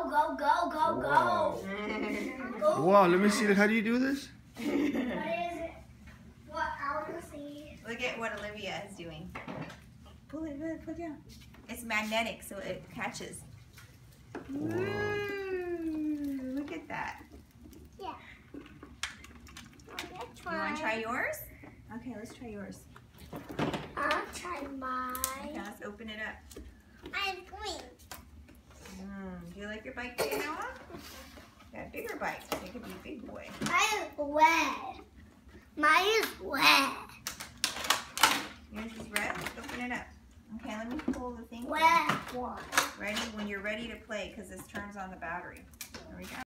go, go, go, Wow. go. Wow, let me see. How do you do this? What is it? What I want to see. Look at what Olivia is doing. Pull it, put it down. It's magnetic, so it catches. Ooh, look at that. Yeah. You want to try yours? Okay, let's try yours. I'll try mine. Okay, let's open it up. I'm green. Do you like your bike, Noah? Got bigger bikes. It could be a big boy. Mine is wet. Mine is wet. Yours is red? Let's open it up. Okay, let me pull the thing. Wet one. Ready? When you're ready to play, because this turns on the battery. There we go.